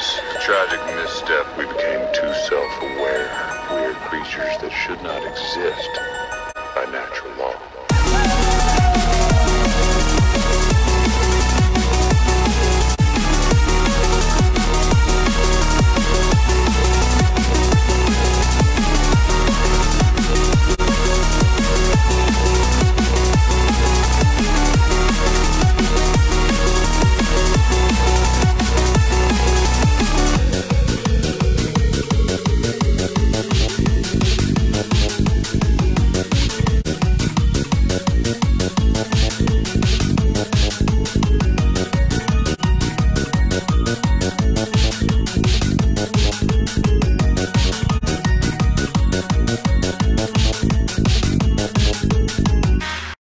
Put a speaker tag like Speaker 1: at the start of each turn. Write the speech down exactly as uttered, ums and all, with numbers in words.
Speaker 1: tragic misstep, we became too self-aware, weird creatures that should not exist by natural law.